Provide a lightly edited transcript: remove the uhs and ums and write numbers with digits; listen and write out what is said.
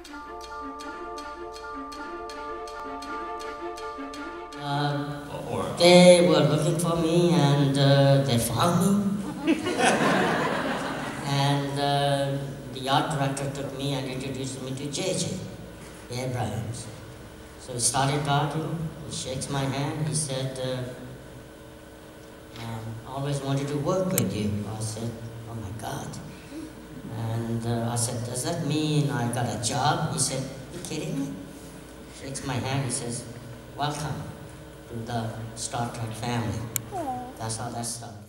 They were looking for me and they found me. And the art director took me and introduced me to JJ Abrams. So we started talking. He shakes my hand. He said, always wanted to work with you. I said, oh my God. And I said, does that mean I got a job? He said, you kidding me? Shakes my hand. He says, welcome to the Star Trek family. That's how that started.